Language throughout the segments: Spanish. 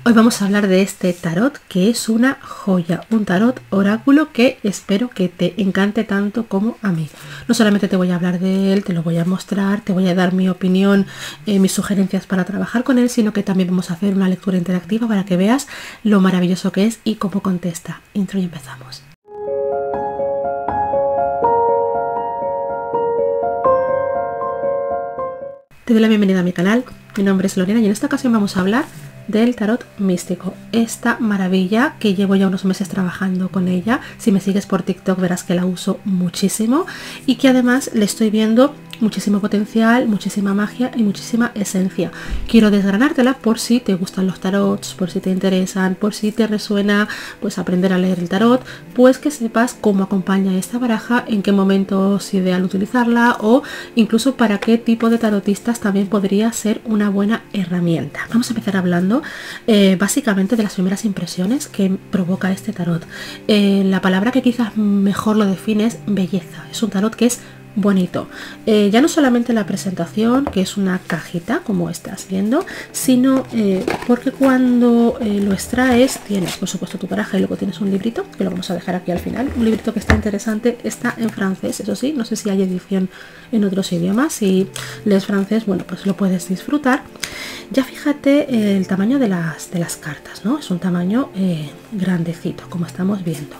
Hoy vamos a hablar de este tarot que es una joya, un tarot oráculo que espero que te encante tanto como a mí. No solamente te voy a hablar de él, te lo voy a mostrar, te voy a dar mi opinión, mis sugerencias para trabajar con él, sino que también vamos a hacer una lectura interactiva para que veas lo maravilloso que es y cómo contesta. Intro y empezamos. Te doy la bienvenida a mi canal, mi nombre es Lorena y en esta ocasión vamos a hablar del tarot místico, esta maravilla que llevo ya unos meses trabajando con ella. Si me sigues por TikTok verás que la uso muchísimo y que además le estoy viendo muchísimo potencial, muchísima magia y muchísima esencia. Quiero desgranártela por si te gustan los tarots, por si te interesan, por si te resuena pues aprender a leer el tarot, pues que sepas cómo acompaña esta baraja, en qué momento es ideal utilizarla o incluso para qué tipo de tarotistas también podría ser una buena herramienta. Vamos a empezar hablando básicamente de las primeras impresiones que provoca este tarot. La palabra que quizás mejor lo define es belleza. Es un tarot que es bonito, ya no solamente la presentación, que es una cajita como estás viendo, sino porque cuando lo extraes tienes por supuesto tu baraja y luego tienes un librito que lo vamos a dejar aquí al final, un librito que está interesante, está en francés, eso sí, no sé si hay edición en otros idiomas. Si lees francés, bueno, pues lo puedes disfrutar. Ya fíjate el tamaño de las cartas, ¿no? Es un tamaño grandecito, como estamos viendo.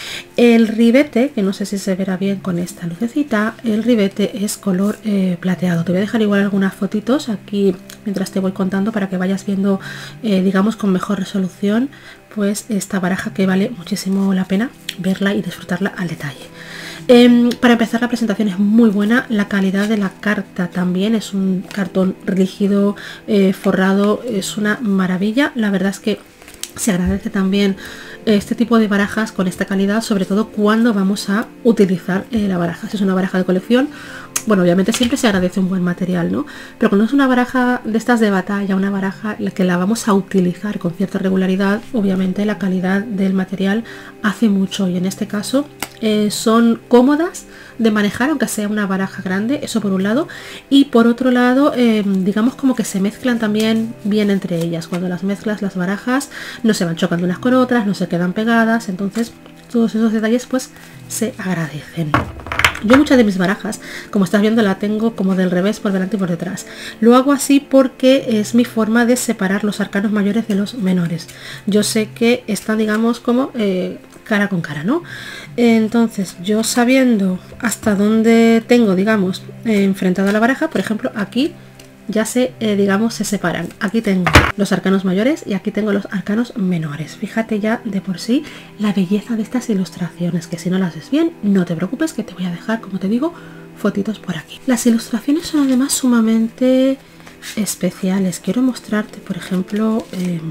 El ribete, que no sé si se verá bien con esta lucecita, el ribete es color plateado. Te voy a dejar igual algunas fotitos aquí mientras te voy contando para que vayas viendo, digamos, con mejor resolución, pues esta baraja que vale muchísimo la pena verla y disfrutarla al detalle. Para empezar, la presentación es muy buena, la calidad de la carta también, es un cartón rígido, forrado, es una maravilla. La verdad es que se agradece también este tipo de barajas con esta calidad, sobre todo cuando vamos a utilizar la baraja. Si es una baraja de colección, bueno, obviamente siempre se agradece un buen material, ¿no? Pero cuando es una baraja de estas de batalla, una baraja que la vamos a utilizar con cierta regularidad, obviamente la calidad del material hace mucho, y en este caso son cómodas de manejar, aunque sea una baraja grande, eso por un lado, y por otro lado digamos como que se mezclan también bien entre ellas. Cuando las mezclas, las barajas no se van chocando unas con otras, no se quedan pegadas, entonces todos esos detalles pues se agradecen. Yo muchas de mis barajas, como estás viendo, la tengo como del revés, por delante y por detrás. Lo hago así porque es mi forma de separar los arcanos mayores de los menores. Yo sé que están, digamos, como cara con cara, ¿no? Entonces, yo sabiendo hasta dónde tengo, digamos, enfrentado a la baraja, por ejemplo, aquí ya se, digamos, se separan. Aquí tengo los arcanos mayores y aquí tengo los arcanos menores. Fíjate ya de por sí la belleza de estas ilustraciones, que si no las ves bien, no te preocupes, que te voy a dejar, como te digo, fotitos por aquí. Las ilustraciones son además sumamente especiales. Quiero mostrarte, por ejemplo,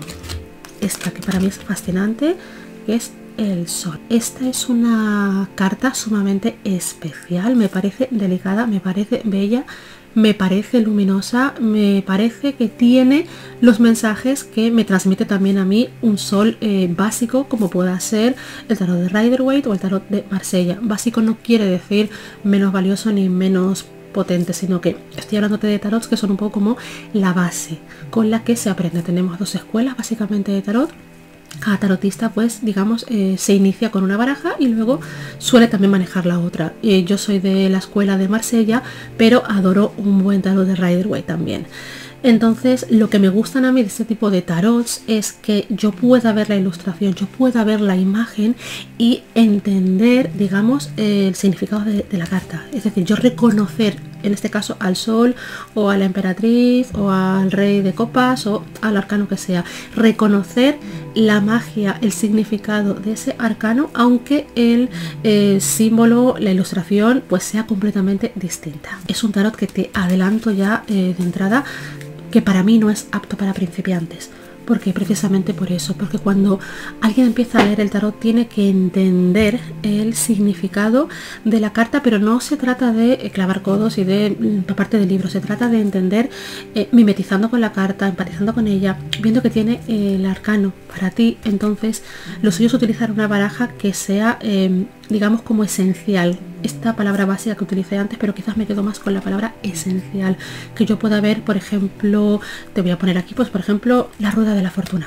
esta que para mí es fascinante, que es el sol. Esta es una carta sumamente especial, me parece delicada, me parece bella, me parece luminosa, me parece que tiene los mensajes que me transmite también a mí un sol básico, como pueda ser el tarot de Rider-Waite o el tarot de Marsella. Básico no quiere decir menos valioso ni menos potente, sino que estoy hablándote de tarots que son un poco como la base con la que se aprende. Tenemos dos escuelas básicamente de tarot. Cada tarotista pues digamos se inicia con una baraja y luego suele también manejar la otra. Yo soy de la escuela de Marsella, pero adoro un buen tarot de Rider-Waite también. Entonces lo que me gustan a mí de este tipo de tarots es que yo pueda ver la ilustración, yo pueda ver la imagen y entender, digamos, el significado de la carta. Es decir, yo reconocer en este caso al sol o a la emperatriz o al rey de copas o al arcano que sea, reconocer la magia, el significado de ese arcano, aunque el símbolo, la ilustración pues sea completamente distinta. Es un tarot que te adelanto ya de entrada que para mí no es apto para principiantes. Porque precisamente por eso, porque cuando alguien empieza a leer el tarot tiene que entender el significado de la carta, pero no se trata de clavar codos y de parte del libro, se trata de entender, mimetizando con la carta, empatizando con ella, viendo que tiene el arcano para ti. Entonces lo suyo es utilizar una baraja que sea digamos como esencial, esta palabra básica que utilicé antes, pero quizás me quedo más con la palabra esencial, que yo pueda ver, por ejemplo, te voy a poner aquí, pues por ejemplo, la rueda de la fortuna.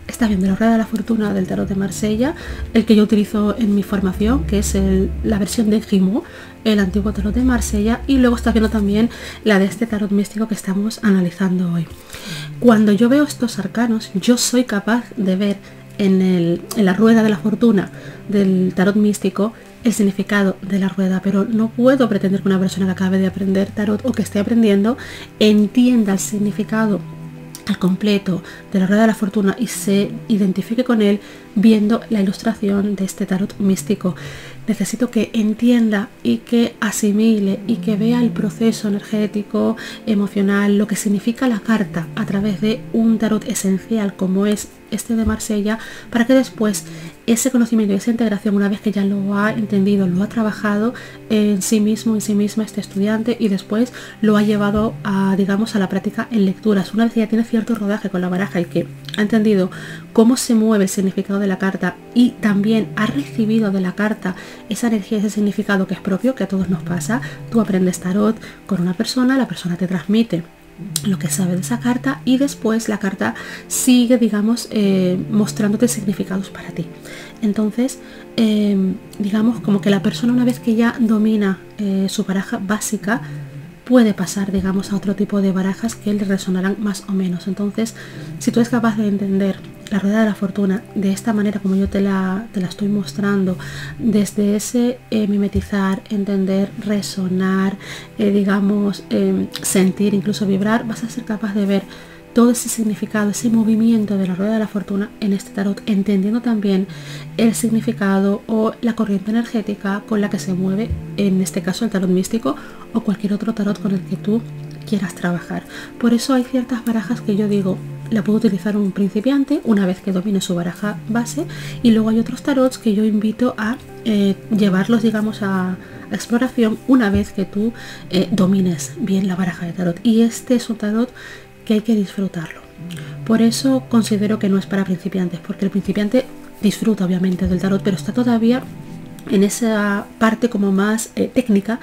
Estás viendo la rueda de la fortuna del tarot de Marsella, el que yo utilizo en mi formación, que es la versión de Grimaud, el antiguo tarot de Marsella, y luego estás viendo también la de este tarot místico que estamos analizando hoy. Cuando yo veo estos arcanos, yo soy capaz de ver en la rueda de la fortuna del tarot místico el significado de la rueda, pero no puedo pretender que una persona que acabe de aprender tarot o que esté aprendiendo entienda el significado al completo de la rueda de la fortuna y se identifique con él viendo la ilustración de este tarot místico. Necesito que entienda y que asimile y que vea el proceso energético, emocional, lo que significa la carta a través de un tarot esencial como es este de Marsella, para que después ese conocimiento y esa integración, una vez que ya lo ha entendido, lo ha trabajado en sí mismo, en sí misma este estudiante, y después lo ha llevado a, digamos, a la práctica en lecturas. Una vez que ya tiene cierto rodaje con la baraja y que ha entendido cómo se mueve el significado de la carta y también ha recibido de la carta esa energía, ese significado que es propio, que a todos nos pasa. Tú aprendes tarot con una persona, la persona te transmite lo que sabe de esa carta y después la carta sigue, digamos, mostrándote significados para ti. Entonces, digamos, como que la persona, una vez que ya domina su baraja básica, puede pasar, digamos, a otro tipo de barajas que le resonarán más o menos. Entonces, si tú eres capaz de entender la rueda de la fortuna de esta manera como yo te la estoy mostrando, desde ese mimetizar, entender, resonar, digamos, sentir, incluso vibrar, vas a ser capaz de ver todo ese significado, ese movimiento de la rueda de la fortuna en este tarot, entendiendo también el significado o la corriente energética con la que se mueve, en este caso el tarot místico o cualquier otro tarot con el que tú quieras trabajar. Por eso hay ciertas barajas que yo digo, la puedo utilizar un principiante una vez que domine su baraja base, y luego hay otros tarots que yo invito a llevarlos, digamos, a exploración una vez que tú domines bien la baraja de tarot, y este es un tarot que hay que disfrutarlo. Por eso considero que no es para principiantes, porque el principiante disfruta obviamente del tarot, pero está todavía en esa parte como más técnica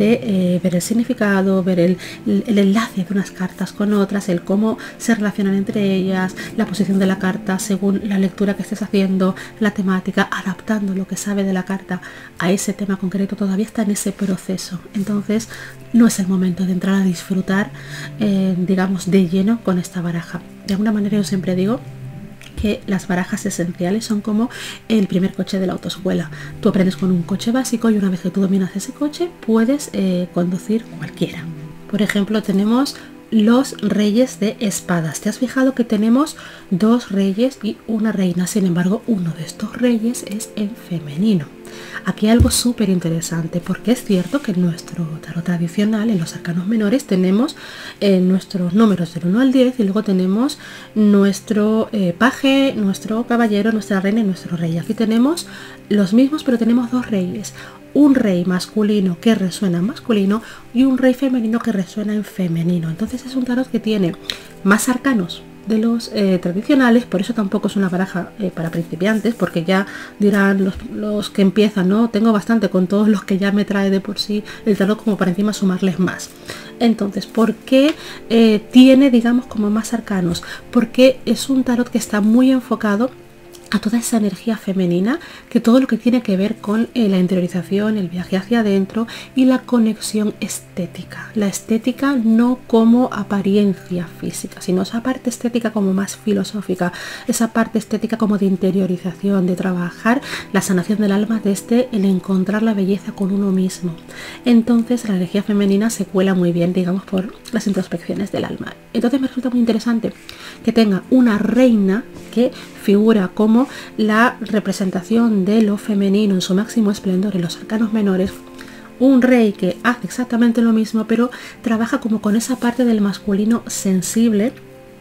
de ver el significado, ver el enlace de unas cartas con otras, el cómo se relacionan entre ellas, la posición de la carta según la lectura que estés haciendo, la temática, adaptando lo que sabe de la carta a ese tema concreto. Todavía está en ese proceso, entonces no es el momento de entrar a disfrutar, digamos, de lleno con esta baraja. De alguna manera yo siempre digo que las barajas esenciales son como el primer coche de la autoescuela. Tú aprendes con un coche básico y una vez que tú dominas ese coche puedes conducir cualquiera. Por ejemplo, tenemos los reyes de espadas. ¿Te has fijado que tenemos dos reyes y una reina? Sin embargo, uno de estos reyes es en femenino. Aquí hay algo súper interesante, porque es cierto que en nuestro tarot tradicional, en los arcanos menores, tenemos nuestros números del 1 al 10 y luego tenemos nuestro paje, nuestro caballero, nuestra reina y nuestro rey. Aquí tenemos los mismos, pero tenemos dos reyes. Un rey masculino que resuena en masculino y un rey femenino que resuena en femenino. Entonces es un tarot que tiene más arcanos de los tradicionales, por eso tampoco es una baraja para principiantes, porque ya dirán los que empiezan, no, tengo bastante con todos los que ya me trae de por sí el tarot como para encima sumarles más. Entonces, ¿por qué tiene, digamos, como más arcanos? Porque es un tarot que está muy enfocado a toda esa energía femenina, que todo lo que tiene que ver con la interiorización, el viaje hacia adentro y la conexión estética. La estética no como apariencia física, sino esa parte estética como más filosófica, esa parte estética como de interiorización, de trabajar la sanación del alma desde el encontrar la belleza con uno mismo. Entonces la energía femenina se cuela muy bien, digamos, por las introspecciones del alma. Entonces me resulta muy interesante que tenga una reina que figura como la representación de lo femenino en su máximo esplendor en los arcanos menores, un rey que hace exactamente lo mismo, pero trabaja como con esa parte del masculino sensible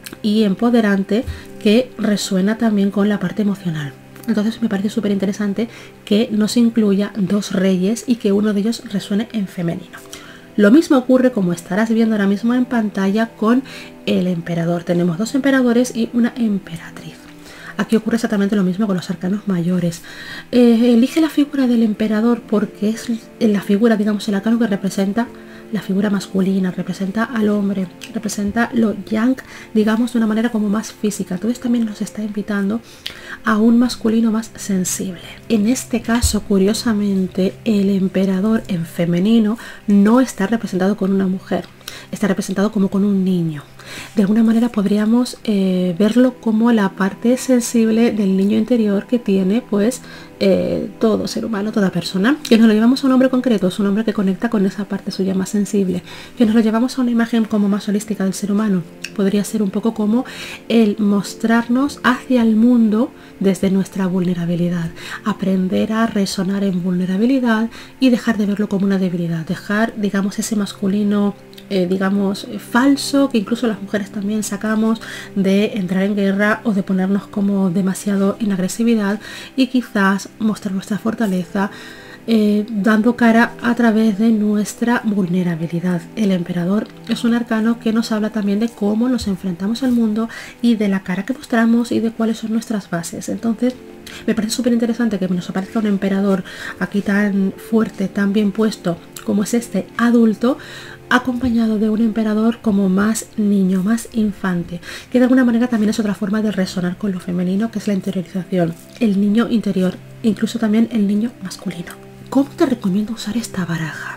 y empoderante que resuena también con la parte emocional. Entonces me parece súper interesante que no se incluya dos reyes y que uno de ellos resuene en femenino. Lo mismo ocurre, como estarás viendo ahora mismo en pantalla, con el emperador. Tenemos dos emperadores y una emperatriz. Aquí ocurre exactamente lo mismo con los arcanos mayores. Elige la figura del emperador porque es la figura, digamos, el arcano que representa la figura masculina, representa al hombre, representa lo yang, digamos, de una manera como más física. Entonces también nos está invitando a un masculino más sensible. En este caso, curiosamente, el emperador en femenino no está representado con una mujer, está representado como con un niño. De alguna manera podríamos verlo como la parte sensible del niño interior que tiene pues todo ser humano, toda persona. Que nos lo llevamos a un hombre concreto, es un hombre que conecta con esa parte suya más sensible. Que nos lo llevamos a una imagen como más holística del ser humano, podría ser un poco como el mostrarnos hacia el mundo desde nuestra vulnerabilidad, aprender a resonar en vulnerabilidad y dejar de verlo como una debilidad, dejar, digamos, ese masculino digamos falso que incluso las mujeres también sacamos, de entrar en guerra o de ponernos como demasiado en agresividad, y quizás mostrar nuestra fortaleza dando cara a través de nuestra vulnerabilidad. El emperador es un arcano que nos habla también de cómo nos enfrentamos al mundo y de la cara que mostramos y de cuáles son nuestras bases. Entonces me parece súper interesante que nos aparezca un emperador aquí tan fuerte, tan bien puesto como es este adulto, acompañado de un emperador como más niño, más infante, que de alguna manera también es otra forma de resonar con lo femenino, que es la interiorización, el niño interior, incluso también el niño masculino. ¿Cómo te recomiendo usar esta baraja?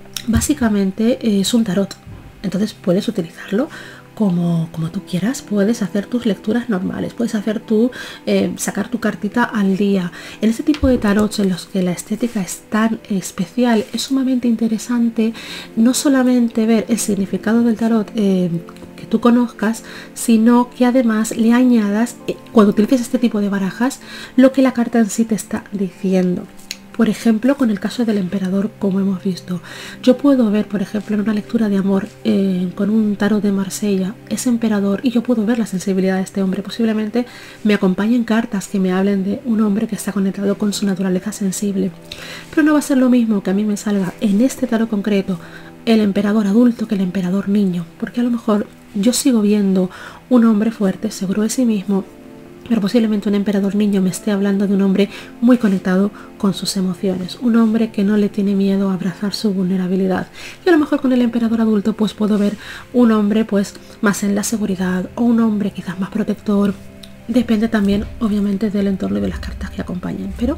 Básicamente es un tarot, entonces puedes utilizarlo como tú quieras. Puedes hacer tus lecturas normales, puedes hacer sacar tu cartita al día. En este tipo de tarots en los que la estética es tan especial, es sumamente interesante no solamente ver el significado del tarot que tú conozcas, sino que además le añadas, cuando utilices este tipo de barajas, lo que la carta en sí te está diciendo. Por ejemplo, con el caso del emperador, como hemos visto, yo puedo ver, por ejemplo, en una lectura de amor con un tarot de Marsella, ese emperador, y yo puedo ver la sensibilidad de este hombre. Posiblemente me acompañen cartas que me hablen de un hombre que está conectado con su naturaleza sensible. Pero no va a ser lo mismo que a mí me salga en este tarot concreto el emperador adulto que el emperador niño, porque a lo mejor yo sigo viendo un hombre fuerte, seguro de sí mismo, pero posiblemente un emperador niño me esté hablando de un hombre muy conectado con sus emociones, un hombre que no le tiene miedo a abrazar su vulnerabilidad. Y a lo mejor con el emperador adulto pues puedo ver un hombre pues más en la seguridad, o un hombre quizás más protector. Depende también obviamente del entorno y de las cartas que acompañen, pero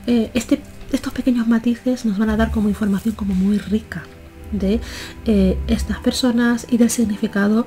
estos pequeños matices nos van a dar como información como muy rica de estas personas y del significado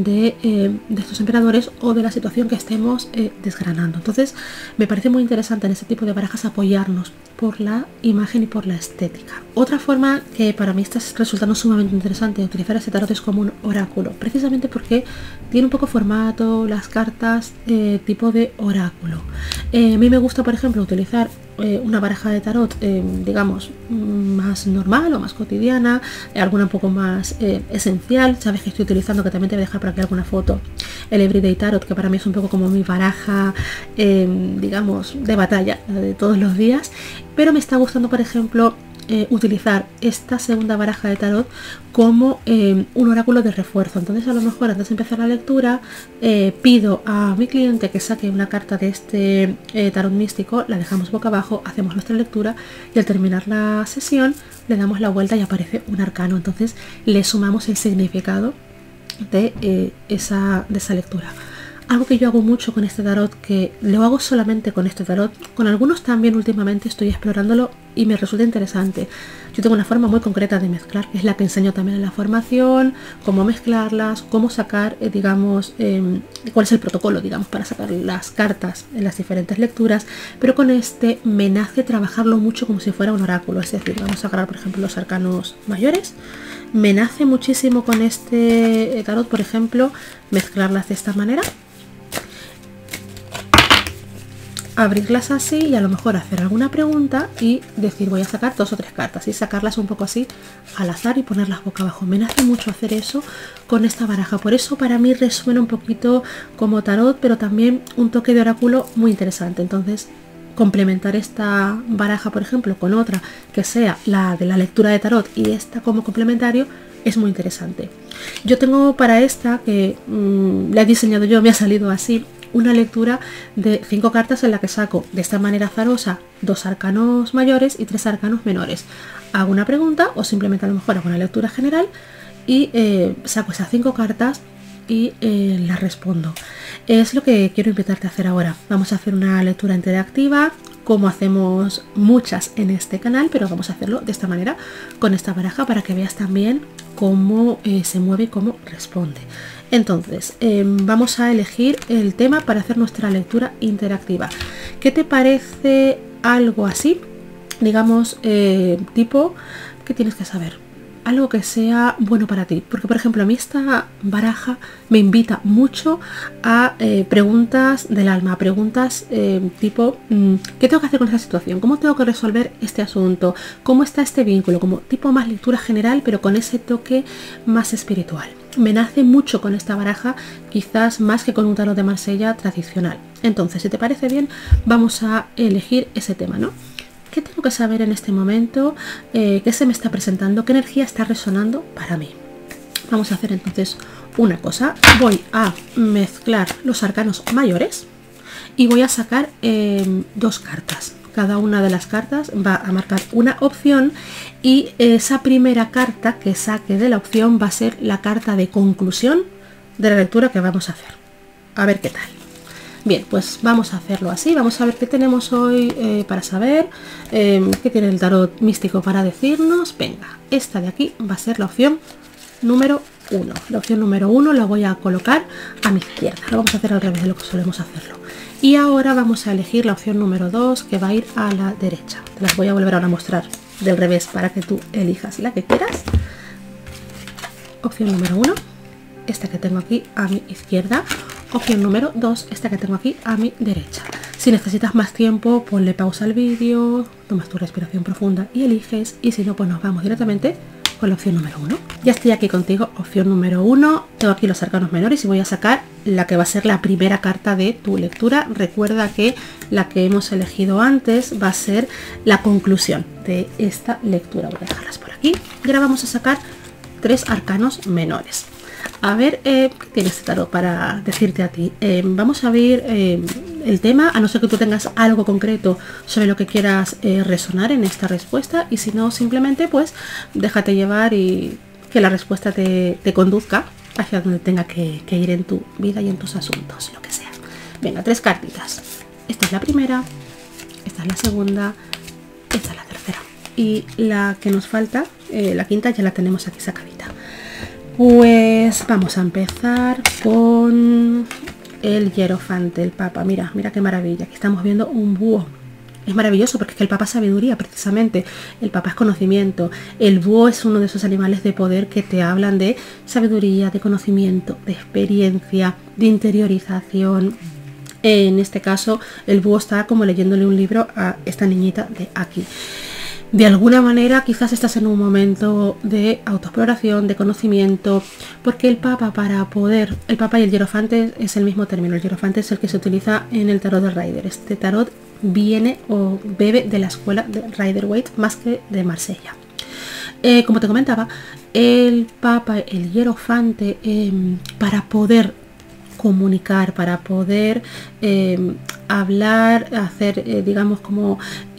de estos emperadores o de la situación que estemos desgranando. Entonces me parece muy interesante en este tipo de barajas apoyarnos por la imagen y por la estética. Otra forma que para mí está resultando sumamente interesante de utilizar este tarot es como un oráculo, precisamente porque tiene un poco formato, las cartas tipo de oráculo. A mí me gusta, por ejemplo, utilizar una baraja de tarot digamos más normal o más cotidiana, alguna un poco más esencial. Sabes que estoy utilizando, que también te voy a dejar por aquí alguna foto, el Everyday Tarot, que para mí es un poco como mi baraja digamos de batalla de todos los días, pero me está gustando, por ejemplo, utilizar esta segunda baraja de tarot como un oráculo de refuerzo. Entonces a lo mejor antes de empezar la lectura pido a mi cliente que saque una carta de este tarot místico, la dejamos boca abajo, hacemos nuestra lectura y al terminar la sesión le damos la vuelta y aparece un arcano. Entonces le sumamos el significado de esa lectura. Algo que yo hago mucho con este tarot, que lo hago solamente con este tarot, con algunos también últimamente estoy explorándolo y me resulta interesante. Yo tengo una forma muy concreta de mezclar, que es la que enseño también en la formación, cómo mezclarlas, cómo sacar, digamos, cuál es el protocolo, digamos, para sacar las cartas en las diferentes lecturas, pero con este me nace trabajarlo mucho como si fuera un oráculo, es decir, vamos a agarrar, por ejemplo, los arcanos mayores. Me nace muchísimo con este tarot, por ejemplo, mezclarlas de esta manera, abrirlas así y a lo mejor hacer alguna pregunta y decir voy a sacar 2 o 3 cartas y sacarlas un poco así al azar y ponerlas boca abajo. Me nace mucho hacer eso con esta baraja, por eso para mí resuena un poquito como tarot, pero también un toque de oráculo muy interesante. Entonces complementar esta baraja, por ejemplo, con otra que sea la de la lectura de tarot y esta como complementario, es muy interesante. Yo tengo para esta, que la he diseñado yo, me ha salido así, una lectura de 5 cartas en la que saco de esta manera azarosa 2 arcanos mayores y 3 arcanos menores. Hago una pregunta o simplemente a lo mejor hago una lectura general y saco esas 5 cartas y las respondo. Es lo que quiero invitarte a hacer ahora. Vamos a hacer una lectura interactiva, como hacemos muchas en este canal, pero vamos a hacerlo de esta manera con esta baraja para que veas también cómo se mueve y cómo responde. Entonces vamos a elegir el tema para hacer nuestra lectura interactiva. ¿Qué te parece algo así? Digamos, tipo, ¿qué tienes que saber? Algo que sea bueno para ti, porque por ejemplo a mí esta baraja me invita mucho a preguntas del alma, preguntas tipo ¿qué tengo que hacer con esta situación? ¿Cómo tengo que resolver este asunto? ¿Cómo está este vínculo? Como tipo más lectura general, pero con ese toque más espiritual. Me nace mucho con esta baraja, quizás más que con un tarot de Marsella tradicional. Entonces, si te parece bien, vamos a elegir ese tema, ¿no? ¿Qué tengo que saber en este momento? ¿Qué se me está presentando? ¿Qué energía está resonando para mí? Vamos a hacer entonces una cosa. Voy a mezclar los arcanos mayores y voy a sacar 2 cartas. Cada una de las cartas va a marcar una opción y esa primera carta que saque de la opción va a ser la carta de conclusión de la lectura que vamos a hacer. A ver qué tal. Bien, pues vamos a hacerlo así. Vamos a ver qué tenemos hoy para saber, qué tiene el tarot místico para decirnos. Venga, esta de aquí va a ser la opción número 1. La opción número 1 la voy a colocar a mi izquierda. Lo vamos a hacer al revés de lo que solemos hacerlo. Y ahora vamos a elegir la opción número 2, que va a ir a la derecha. Te las voy a volver ahora a mostrar del revés para que tú elijas la que quieras. Opción número 1, esta que tengo aquí a mi izquierda. Opción número 2, esta que tengo aquí a mi derecha. Si necesitas más tiempo, ponle pausa al vídeo, tomas tu respiración profunda y eliges. Y si no, pues nos vamos directamente con la opción número 1. Ya estoy aquí contigo, opción número 1. Tengo aquí los arcanos menores y voy a sacar la que va a ser la primera carta de tu lectura. Recuerda que la que hemos elegido antes va a ser la conclusión de esta lectura. Voy a dejarlas por aquí. Y ahora vamos a sacar 3 arcanos menores. A ver, ¿qué tiene este tarot para decirte a ti? Vamos a ver el tema, a no ser que tú tengas algo concreto sobre lo que quieras resonar en esta respuesta, y si no, simplemente pues déjate llevar y que la respuesta te conduzca hacia donde tenga que ir en tu vida y en tus asuntos, lo que sea. Venga, 3 cartitas. Esta es la primera, esta es la segunda, esta es la tercera. Y la que nos falta, la quinta, ya la tenemos aquí sacadita. Pues vamos a empezar con el hierofante, el papa. Mira, mira qué maravilla. Aquí estamos viendo un búho. Es maravilloso porque es que el papa es sabiduría, precisamente. El papa es conocimiento. El búho es uno de esos animales de poder que te hablan de sabiduría, de conocimiento, de experiencia, de interiorización. En este caso, el búho está como leyéndole un libro a esta niñita de aquí. De alguna manera quizás estás en un momento de autoexploración, de conocimiento, porque el papa el papa y el hierofante es el mismo término. El hierofante es el que se utiliza en el tarot de Rider. Este tarot viene o bebe de la escuela de Rider-Waite más que de Marsella. Como te comentaba, el papa, el hierofante, para poder comunicar, para poder hablar, hacer digamos como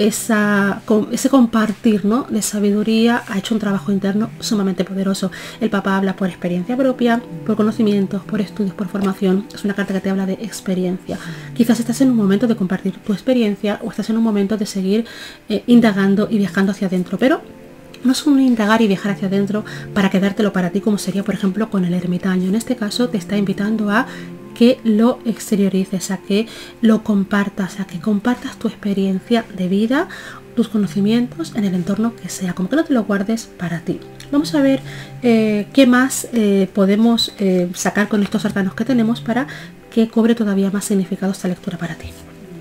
ese compartir, ¿no?, de sabiduría, ha hecho un trabajo interno sumamente poderoso. El papa habla por experiencia propia, por conocimientos, por estudios, por formación. Es una carta que te habla de experiencia. Quizás estás en un momento de compartir tu experiencia o estás en un momento de seguir indagando y viajando hacia adentro, pero no es un indagar y viajar hacia adentro para quedártelo para ti, como sería por ejemplo con el ermitaño. En este caso te está invitando a que lo exteriorices, a que lo compartas, a que compartas tu experiencia de vida, tus conocimientos en el entorno que sea, como que no te lo guardes para ti. Vamos a ver qué más podemos sacar con estos arcanos que tenemos para que cobre todavía más significado esta lectura para ti.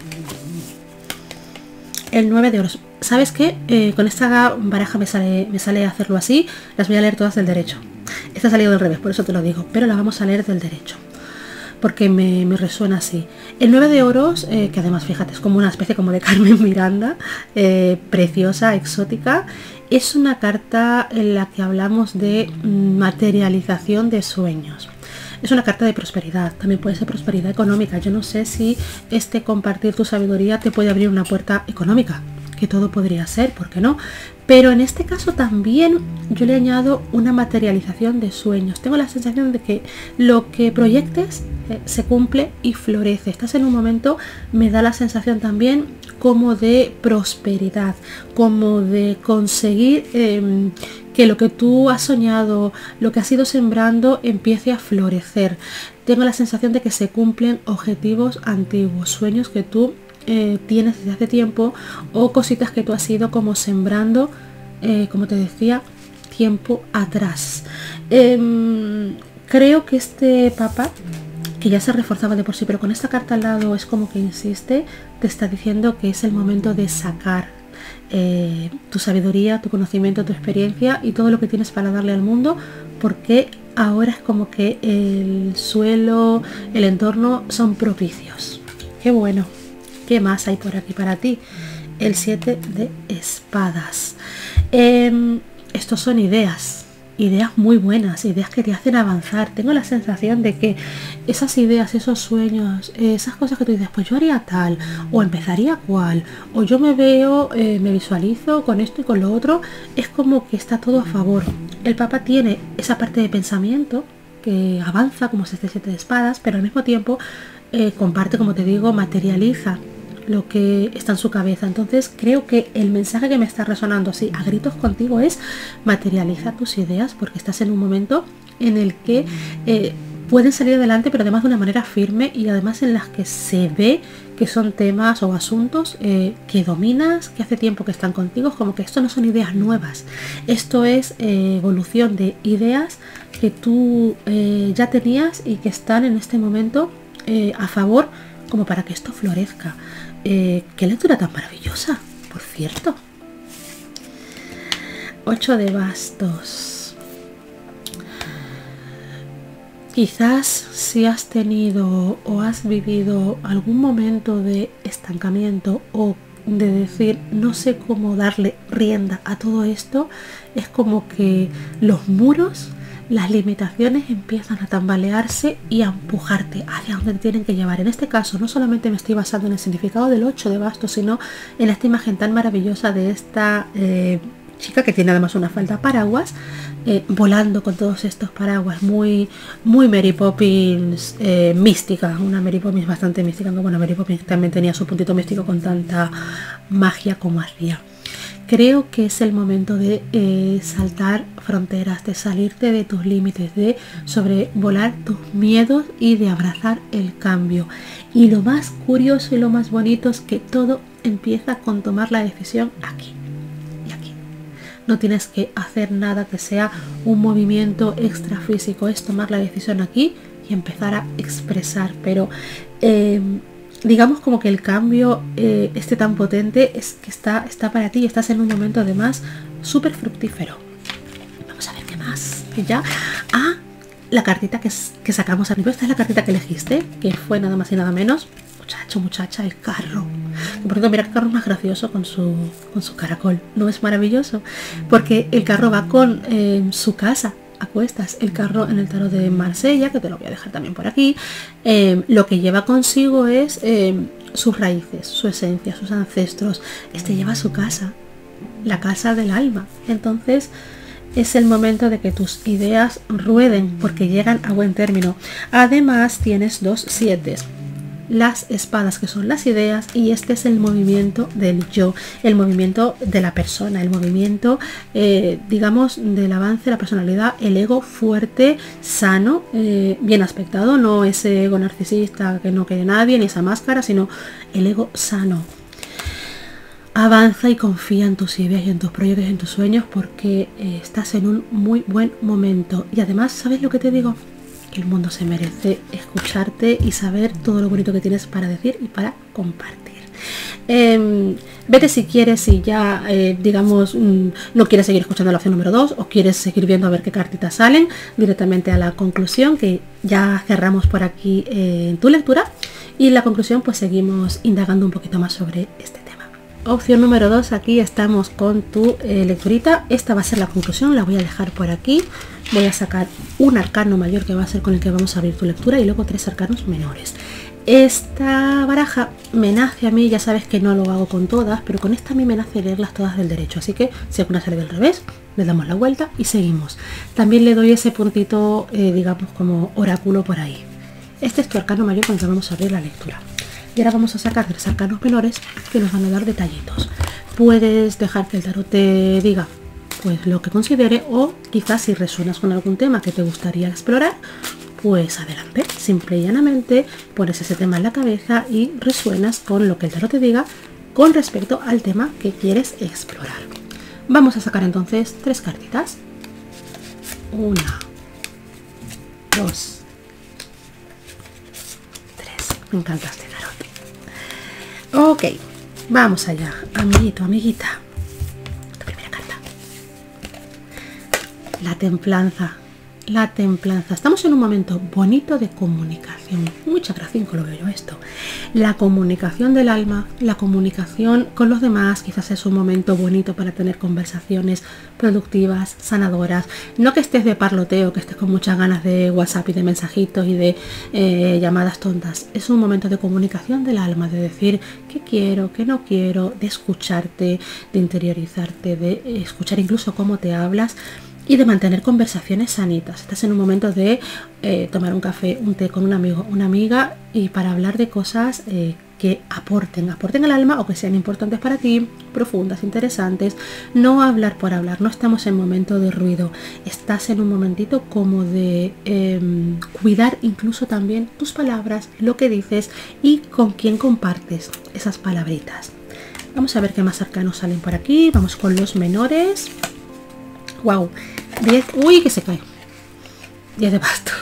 El 9 de oros. ¿Sabes qué? Con esta baraja me sale hacerlo así. Las voy a leer todas del derecho. Esta ha salido del revés, por eso te lo digo, pero la vamos a leer del derecho, porque me resuena así. El 9 de oros, que además, fíjate, es como una especie como de Carmen Miranda, preciosa, exótica. Es una carta en la que hablamos de materialización de sueños. Es una carta de prosperidad, también puede ser prosperidad económica. Yo no sé si este compartir tu sabiduría te puede abrir una puerta económica, que todo podría ser, ¿por qué no? Pero en este caso también yo le añado una materialización de sueños. Tengo la sensación de que lo que proyectes se cumple y florece. Estás en un momento, me da la sensación también como de prosperidad, como de conseguir que lo que tú has soñado, lo que has ido sembrando, empiece a florecer. Tengo la sensación de que se cumplen objetivos antiguos, sueños que tú tienes desde hace tiempo, o cositas que tú has ido como sembrando, como te decía, tiempo atrás. Creo que este Papa, que ya se reforzaba de por sí, pero con esta carta al lado es como que insiste, te está diciendo que es el momento de sacar tu sabiduría, tu conocimiento, tu experiencia y todo lo que tienes para darle al mundo, porque ahora es como que el suelo, el entorno son propicios. Qué bueno. ¿Qué más hay por aquí para ti? El 7 de espadas. Estos son ideas muy buenas, ideas que te hacen avanzar. Tengo la sensación de que esas ideas, esos sueños, esas cosas que tú dices, pues yo haría tal, o empezaría cual, o yo me veo, me visualizo con esto y con lo otro, es como que está todo a favor. El Papa tiene esa parte de pensamiento que avanza como es este 7 de espadas, pero al mismo tiempo comparte, como te digo, materializa lo que está en su cabeza. Entonces creo que el mensaje que me está resonando así a gritos contigo es: materializa tus ideas, porque estás en un momento en el que pueden salir adelante, pero además de una manera firme, y además en las que se ve que son temas o asuntos que dominas, que hace tiempo que están contigo. Como que esto no son ideas nuevas, esto es evolución de ideas que tú ya tenías y que están en este momento a favor, como para que esto florezca. Qué lectura tan maravillosa, por cierto. 8 de bastos. Quizás si has tenido o has vivido algún momento de estancamiento o de decir no sé cómo darle rienda a todo esto, es como que los muros, las limitaciones empiezan a tambalearse y a empujarte hacia donde te tienen que llevar. En este caso no solamente me estoy basando en el significado del 8 de bastos, sino en esta imagen tan maravillosa de esta chica que tiene además una falda paraguas, volando con todos estos paraguas, muy Mary Poppins mística, una Mary Poppins bastante mística, aunque bueno, Mary Poppins también tenía su puntito místico con tanta magia como hacía. Creo que es el momento de saltar fronteras, de salirte de tus límites, de sobrevolar tus miedos y de abrazar el cambio. Y lo más curioso y lo más bonito es que todo empieza con tomar la decisión aquí y aquí. No tienes que hacer nada que sea un movimiento extrafísico, es tomar la decisión aquí y empezar a expresar. Pero digamos como que el cambio este tan potente es que está para ti, y estás en un momento además súper fructífero. Vamos a ver qué más. Ya, la cartita que sacamos arriba. Esta es la cartita que elegiste, que fue nada más y nada menos, muchacho, muchacha, el carro. Por cierto, mira qué carro más gracioso con su caracol. ¿No es maravilloso? Porque el carro va con su casa a cuestas. El carro en el tarot de Marsella, que te lo voy a dejar también por aquí, lo que lleva consigo es sus raíces, su esencia, sus ancestros. Este lleva su casa, la casa del alma. Entonces es el momento de que tus ideas rueden, porque llegan a buen término. Además tienes 2 7, las espadas, que son las ideas, y este es el movimiento del yo, el movimiento de la persona, el movimiento digamos del avance de la personalidad, el ego fuerte, sano, bien aspectado, no ese ego narcisista que no quiere nadie, ni esa máscara, sino el ego sano. Avanza y confía en tus ideas y en tus proyectos y en tus sueños, porque estás en un muy buen momento. Y además, ¿sabes lo que te digo? Que el mundo se merece escucharte y saber todo lo bonito que tienes para decir y para compartir. Vete si quieres, si ya digamos no quieres seguir escuchando la opción número 2, o quieres seguir viendo a ver qué cartitas salen, directamente a la conclusión, que ya cerramos por aquí en tu lectura. Y en la conclusión pues seguimos indagando un poquito más sobre este tema. Opción número 2, aquí estamos con tu lecturita. Esta va a ser la conclusión, la voy a dejar por aquí. voy a sacar un arcano mayor que va a ser con el que vamos a abrir tu lectura y luego 3 arcanos menores. Esta baraja me nace a mí, ya sabes que no lo hago con todas, pero con esta a mí me nace leerlas todas del derecho, así que si alguna sale del revés, le damos la vuelta y seguimos. También le doy ese puntito, digamos, como oráculo por ahí. Este es tu arcano mayor con el que vamos a abrir la lectura. Y ahora vamos a sacar 3 arcanos menores que nos van a dar detallitos. Puedes dejar que el tarot te diga pues lo que considere, o quizás si resuenas con algún tema que te gustaría explorar, pues adelante, simple y llanamente pones ese tema en la cabeza y resuenas con lo que el tarot te diga con respecto al tema que quieres explorar. Vamos a sacar entonces 3 cartitas. 1, 2, 3. Me encanta este tarot. Ok, vamos allá, amiguito, amiguita. Tu primera carta. La templanza. La templanza. Estamos en un momento bonito de comunicación. Mucha gracia lo veo yo esto. La comunicación del alma, la comunicación con los demás, quizás es un momento bonito para tener conversaciones productivas, sanadoras. No que estés de parloteo, que estés con muchas ganas de WhatsApp y de mensajitos y de llamadas tontas. Es un momento de comunicación del alma, de decir qué quiero, qué no quiero, de escucharte, de interiorizarte, de escuchar incluso cómo te hablas. Y de mantener conversaciones sanitas. Estás en un momento de tomar un café, un té con un amigo, una amiga, y para hablar de cosas que aporten al alma o que sean importantes para ti, profundas, interesantes. No hablar por hablar, no estamos en momento de ruido. Estás en un momentito como de cuidar incluso también tus palabras, lo que dices y con quién compartes esas palabritas. Vamos a ver qué más arcanos salen por aquí. Vamos con los menores. Wow, 10, uy, que se cae. 10 de bastos.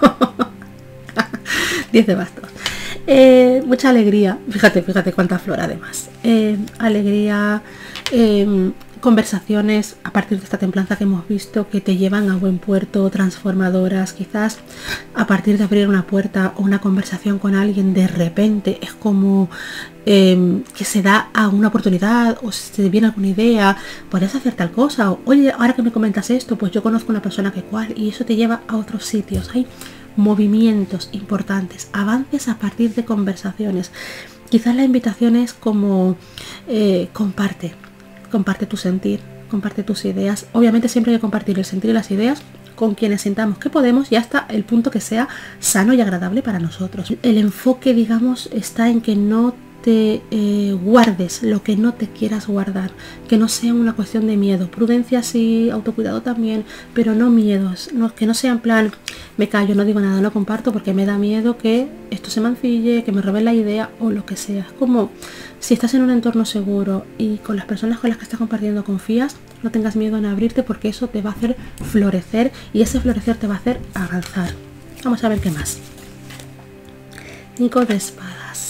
10 de bastos. Mucha alegría. Fíjate cuánta flor además. Alegría, conversaciones a partir de esta templanza que hemos visto que te llevan a buen puerto, transformadoras. Quizás a partir de abrir una puerta o una conversación con alguien, de repente es como que se da a una oportunidad o se te viene alguna idea, podrías hacer tal cosa, o oye, ahora que me comentas esto, pues yo conozco una persona que cual, y eso te lleva a otros sitios. Hay movimientos importantes, avances a partir de conversaciones. Quizás la invitación es como comparte tu sentir, comparte tus ideas. Obviamente siempre hay que compartir el sentir y las ideas con quienes sintamos que podemos y hasta el punto que sea sano y agradable para nosotros. El enfoque, digamos, está en que no te guardes lo que no te quieras guardar, que no sea una cuestión de miedo. Prudencia sí, autocuidado también, pero no miedos, que no sea en plan me callo, no digo nada, no comparto porque me da miedo que esto se mancille, que me roben la idea o lo que sea. Es como si estás en un entorno seguro y con las personas con las que estás compartiendo confías, no tengas miedo en abrirte, porque eso te va a hacer florecer y ese florecer te va a hacer avanzar. Vamos a ver qué más. 5 de espadas.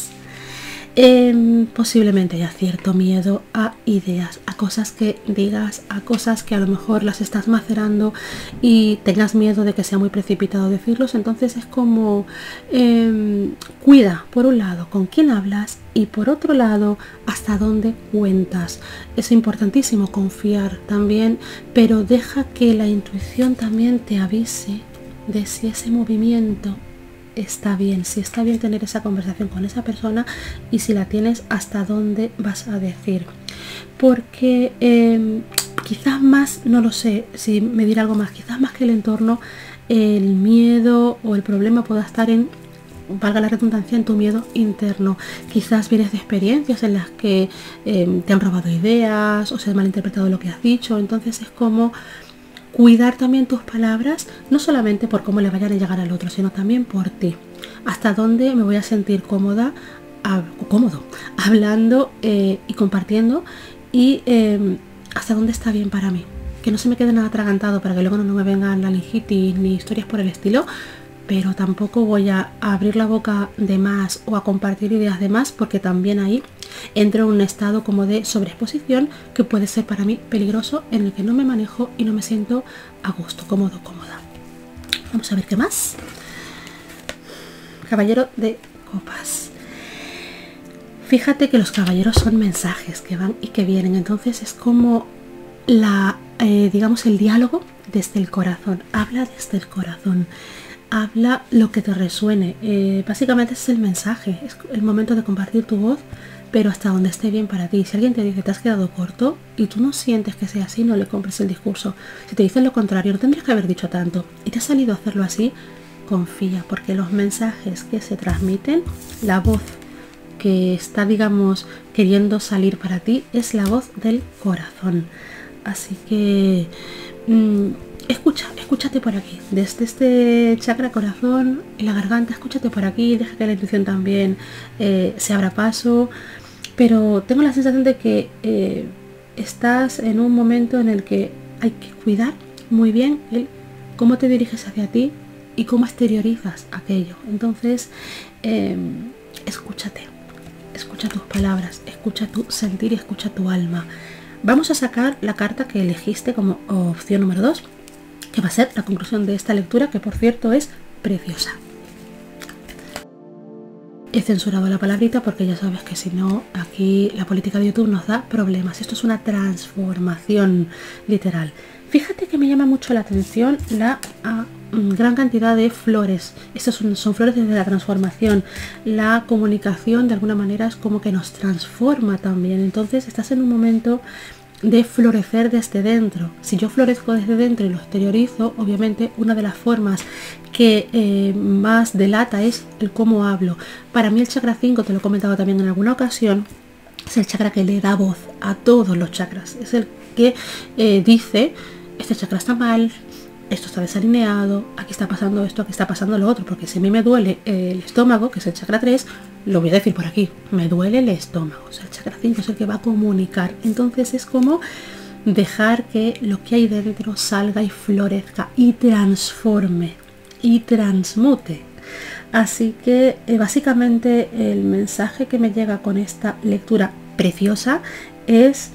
Posiblemente haya cierto miedo a ideas, a cosas que digas, a cosas que a lo mejor las estás macerando y tengas miedo de que sea muy precipitado decirlos. Entonces es como cuida, por un lado, con quién hablas, y por otro lado, hasta dónde cuentas. Es importantísimo confiar también, pero deja que la intuición también te avise de si ese movimiento está bien, si está bien tener esa conversación con esa persona, y si la tienes, hasta dónde vas a decir. Porque quizás más, no lo sé si me dirá algo más, quizás más que el entorno, el miedo o el problema pueda estar en, valga la redundancia, en tu miedo interno. Quizás vienes de experiencias en las que te han robado ideas o se ha malinterpretado lo que has dicho. Entonces es como cuidar también tus palabras, no solamente por cómo le vayan a llegar al otro, sino también por ti. Hasta dónde me voy a sentir cómodo hablando y compartiendo, y hasta dónde está bien para mí. Que no se me quede nada atragantado para que luego no me vengan laringitis ni historias por el estilo, pero tampoco voy a abrir la boca de más o a compartir ideas de más, porque también ahí entro en un estado como de sobreexposición que puede ser para mí peligroso, en el que no me manejo y no me siento a gusto, cómoda. Vamos a ver qué más. Caballero de copas. Fíjate que los caballeros son mensajes que van y que vienen, entonces es como digamos, el diálogo desde el corazón, habla desde el corazón, habla lo que te resuene. Básicamente ese es el mensaje, es el momento de compartir tu voz, pero hasta donde esté bien para ti. Si alguien te dice te has quedado corto y tú no sientes que sea así, no le compres el discurso. Si te dicen lo contrario, no tendrías que haber dicho tanto y te ha salido a hacerlo así, confía, porque los mensajes que se transmiten, la voz que está, digamos, queriendo salir para ti es la voz del corazón. Así que escúchate por aquí, desde este chakra corazón, en la garganta, escúchate por aquí, deja que la intuición también se abra paso. Pero tengo la sensación de que estás en un momento en el que hay que cuidar muy bien el cómo te diriges hacia ti y cómo exteriorizas aquello. Entonces, escúchate, escucha tus palabras, escucha tu sentir y escucha tu alma. Vamos a sacar la carta que elegiste como opción número 2, que va a ser la conclusión de esta lectura, que por cierto es preciosa. He censurado la palabrita porque ya sabes que si no, aquí la política de YouTube nos da problemas. Esto es una transformación literal. Fíjate que me llama mucho la atención la gran cantidad de flores. Estas son flores desde la transformación. La comunicación de alguna manera es como que nos transforma también. Entonces estás en un momento de florecer desde dentro. Si yo florezco desde dentro y lo exteriorizo, obviamente una de las formas que más delata es el cómo hablo. Para mí el chakra 5, te lo he comentado también en alguna ocasión, es el chakra que le da voz a todos los chakras. Es el que dice, este chakra está mal, esto está desalineado, aquí está pasando esto, aquí está pasando lo otro, porque si a mí me duele el estómago, que es el chakra 3, lo voy a decir por aquí, me duele el estómago. O sea, el chakra 5 es el que va a comunicar. Entonces es como dejar que lo que hay dentro salga y florezca y transforme y transmute. Así que básicamente el mensaje que me llega con esta lectura preciosa es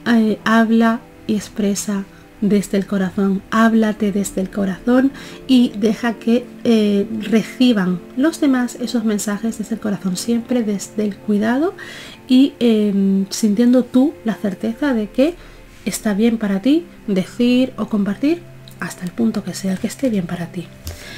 habla y expresa desde el corazón, háblate desde el corazón y deja que reciban los demás esos mensajes desde el corazón, siempre desde el cuidado y sintiendo tú la certeza de que está bien para ti decir o compartir hasta el punto que sea, que esté bien para ti.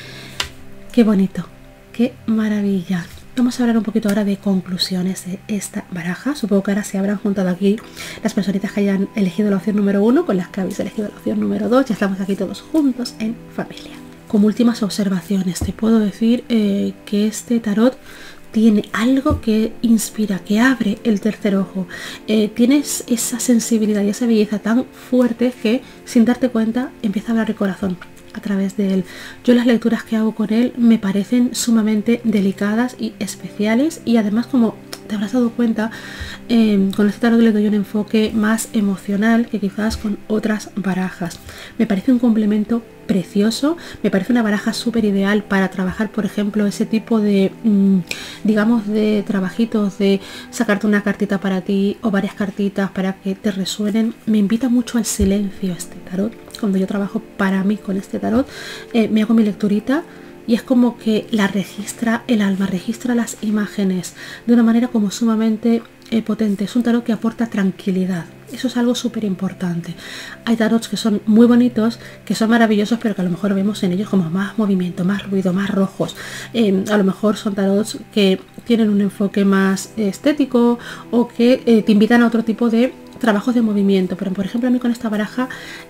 Qué bonito, qué maravilla. Vamos a hablar un poquito ahora de conclusiones de esta baraja. Supongo que ahora se habrán juntado aquí las personitas que hayan elegido la opción número 1 con las que habéis elegido la opción número 2. Ya estamos aquí todos juntos en familia. Como últimas observaciones, te puedo decir que este tarot tiene algo que inspira, que abre el tercer ojo. Tienes esa sensibilidad y esa belleza tan fuerte que sin darte cuenta empieza a hablar el corazón a través de él. Yo las lecturas que hago con él me parecen sumamente delicadas y especiales, y además, como te habrás dado cuenta, con este tarot le doy un enfoque más emocional que quizás con otras barajas. Me parece un complemento precioso, me parece una baraja súper ideal para trabajar, por ejemplo, ese tipo de digamos de trabajitos de sacarte una cartita para ti o varias cartitas para que te resuenen. Me invita mucho al silencio este tarot. Cuando yo trabajo para mí con este tarot, me hago mi lecturita y es como que la registra el alma, registra las imágenes de una manera como sumamente potente. Es un tarot que aporta tranquilidad. Eso es algo súper importante. Hay tarots que son muy bonitos, que son maravillosos, pero que a lo mejor vemos en ellos como más movimiento, más ruido, más rojos. A lo mejor son tarots que tienen un enfoque más estético o que te invitan a otro tipo de trabajos de movimiento. Pero por ejemplo, a mí con esta baraja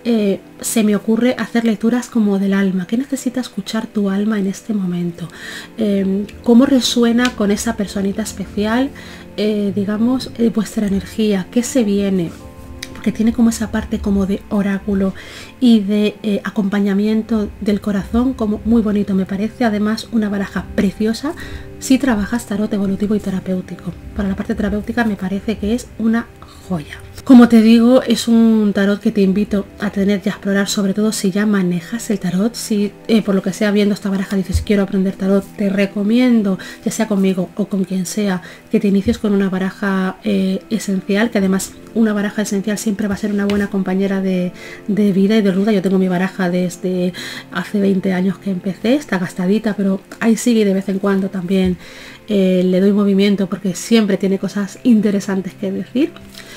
se me ocurre hacer lecturas como del alma. ¿Qué necesita escuchar tu alma en este momento? ¿Cómo resuena con esa personita especial, digamos, vuestra energía? ¿Qué se viene? Porque tiene como esa parte como de oráculo y de acompañamiento del corazón, como muy bonito. Me parece además una baraja preciosa si trabajas tarot evolutivo y terapéutico. Para la parte terapéutica me parece que es una joya. Como te digo, es un tarot que te invito a tener y a explorar, sobre todo si ya manejas el tarot. Si por lo que sea viendo esta baraja dices quiero aprender tarot, te recomiendo, ya sea conmigo o con quien sea, que te inicies con una baraja esencial, que además una baraja esencial siempre va a ser una buena compañera de vida y de ruta. Yo tengo mi baraja desde hace 20 años que empecé, está gastadita, pero ahí sigue y de vez en cuando también le doy movimiento porque siempre tiene cosas interesantes que decir.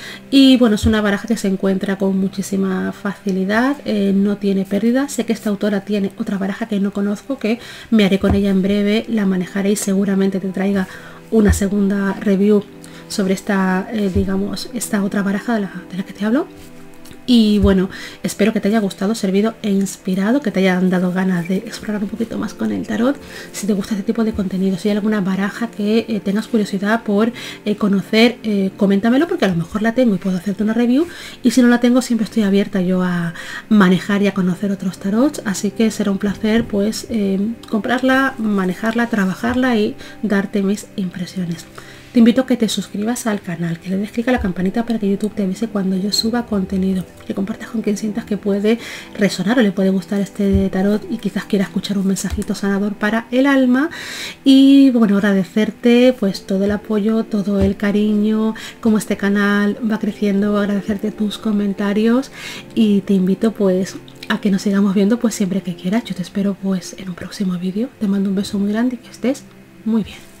Y bueno, es una baraja que se encuentra con muchísima facilidad, no tiene pérdida. Sé que esta autora tiene otra baraja que no conozco, que me haré con ella en breve, la manejaré y seguramente te traiga una segunda review sobre esta, digamos, esta otra baraja de la que te hablo. Y bueno, espero que te haya gustado, servido e inspirado, que te hayan dado ganas de explorar un poquito más con el tarot. Si te gusta este tipo de contenido, si hay alguna baraja que tengas curiosidad por conocer, coméntamelo, porque a lo mejor la tengo y puedo hacerte una review, y si no la tengo siempre estoy abierta yo a manejar y a conocer otros tarots, así que será un placer pues comprarla, manejarla, trabajarla y darte mis impresiones. Te invito a que te suscribas al canal, que le des clic a la campanita para que YouTube te avise cuando yo suba contenido, que compartas con quien sientas que puede resonar o le puede gustar este tarot y quizás quiera escuchar un mensajito sanador para el alma. Y bueno, agradecerte pues todo el apoyo, todo el cariño, como este canal va creciendo, agradecerte tus comentarios y te invito pues a que nos sigamos viendo pues siempre que quieras. Yo te espero pues en un próximo vídeo. Te mando un beso muy grande y que estés muy bien.